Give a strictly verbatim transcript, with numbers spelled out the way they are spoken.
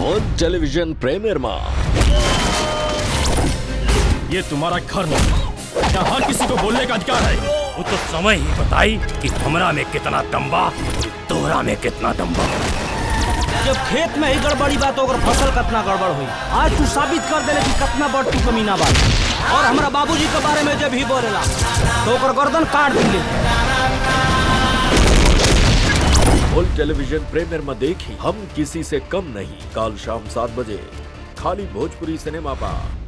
On television premier में। ये तुम्हारा घर नहीं, यहाँ हर किसी को बोलने का अधिकार है। वो तो समय ही बताई कि हमरा में कितना दम बा, तोहरा में कितना दम बा। जब खेत में ही गड़बड़ी बात होकर फसल कितना गड़बड़ हुई। आज तू साबित कर देले कि कितना बड़ तू कमीना बा। और हमरा बाबूजी के बारे में जब ही बोलेला तो ओकर गर्दन काट दिले। ऑन टेलीविजन प्रीमियर में देखी हम किसी से कम नहीं, कल शाम सात बजे खाली भोजपुरी सिनेमा पर।